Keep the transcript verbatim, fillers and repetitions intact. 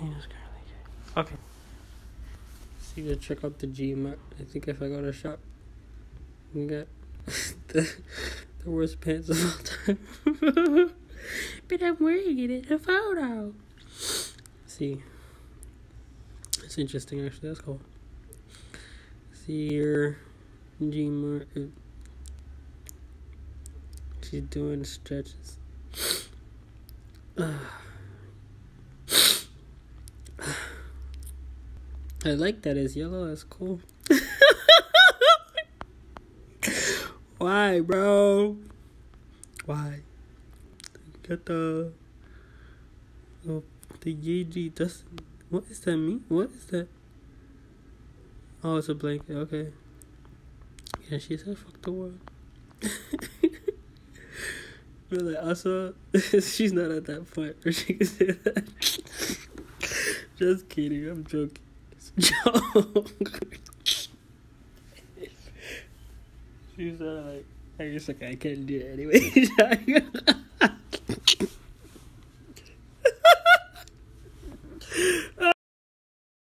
Okay. See to check out the G mart. I think if I go to shop, we got the the worst pants of all time. But I'm wearing it in a photo. See, it's interesting actually. That's cool. See here, G mart. She's doing stretches. I like that it's yellow. That's cool. Why, bro? Why? Get the oh, the Yeezy. That's what is that mean? What is that? Oh, it's a blanket. Okay. Yeah, she said, "Fuck the world." But like, also, she's not at that point where she can say that. Just kidding. I'm joking. It's a joke. She's uh, like, I guess like I can't do it anyway.